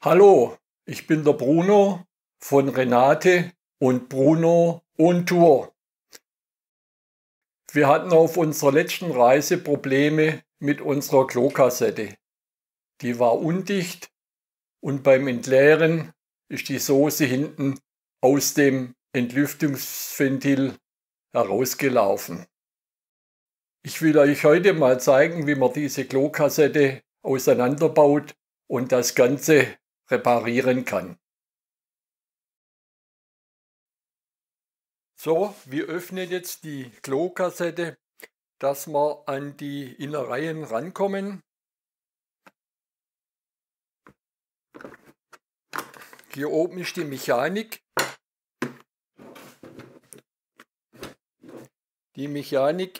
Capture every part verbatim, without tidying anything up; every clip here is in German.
Hallo, ich bin der Bruno von Renate und Bruno on Tour. Wir hatten auf unserer letzten Reise Probleme mit unserer Klokassette. Die war undicht und beim Entleeren ist die Soße hinten aus dem Entlüftungsventil herausgelaufen. Ich will euch heute mal zeigen, wie man diese Klokassette auseinanderbaut und das Ganze reparieren kann. So, wir öffnen jetzt die Klokassette, dass wir an die Innereien rankommen. Hier oben ist die Mechanik. Die Mechanik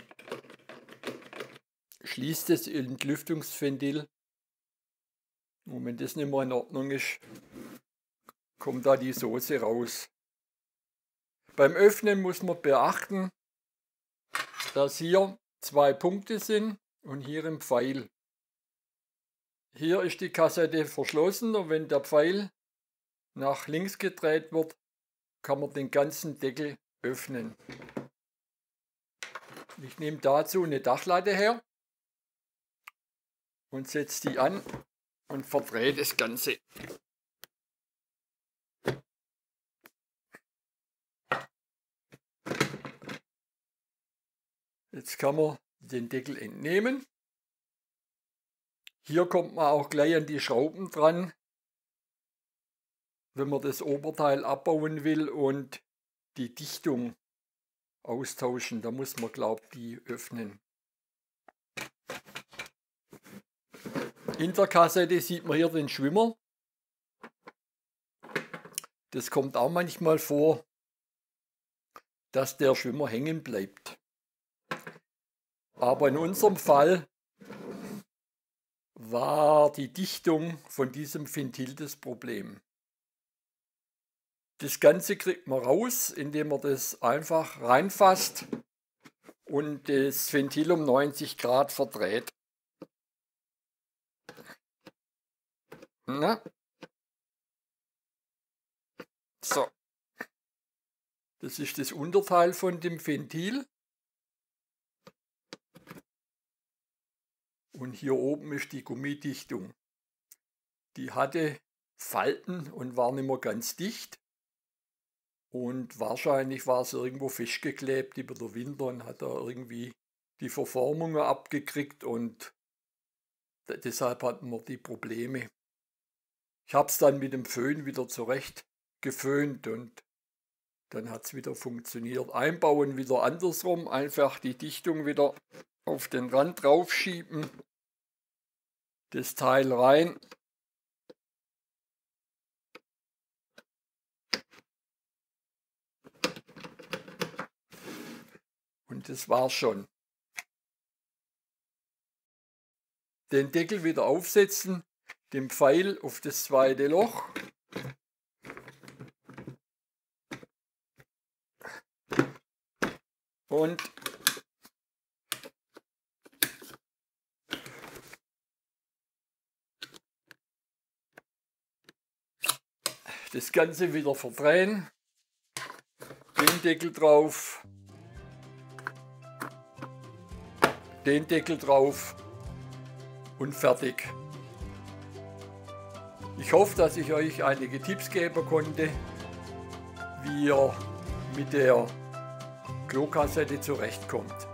schließt das Entlüftungsventil. Und wenn das nicht mehr in Ordnung ist, kommt da die Soße raus. Beim Öffnen muss man beachten, dass hier zwei Punkte sind und hier ein Pfeil. Hier ist die Kassette verschlossen und wenn der Pfeil nach links gedreht wird, kann man den ganzen Deckel öffnen. Ich nehme dazu eine Dachlatte her und setze die an und verdrehe das Ganze. Jetzt kann man den Deckel entnehmen. Hier kommt man auch gleich an die Schrauben dran, wenn man das Oberteil abbauen will und die Dichtung austauschen. Da muss man, glaube ich, die öffnen. In der Kassette sieht man hier den Schwimmer. Das kommt auch manchmal vor, dass der Schwimmer hängen bleibt. Aber in unserem Fall war die Dichtung von diesem Ventil das Problem. Das Ganze kriegt man raus, indem man das einfach reinfasst und das Ventil um neunzig Grad verdreht. Na? So. Das ist das Unterteil von dem Ventil. Und hier oben ist die Gummidichtung. Die hatte Falten und war nicht mehr ganz dicht. Und wahrscheinlich war es irgendwo festgeklebt über den Winter und hat da irgendwie die Verformungen abgekriegt und deshalb hatten wir die Probleme. Ich habe es dann mit dem Föhn wieder zurecht geföhnt und dann hat es wieder funktioniert. Einbauen wieder andersrum, einfach die Dichtung wieder auf den Rand draufschieben, das Teil rein. Und das war's schon. Den Deckel wieder aufsetzen, den Pfeil auf das zweite Loch. Und das Ganze wieder verdrehen, den Deckel drauf, den Deckel drauf und fertig. Ich hoffe, dass ich euch einige Tipps geben konnte, wie ihr mit der Klokassette zurechtkommt.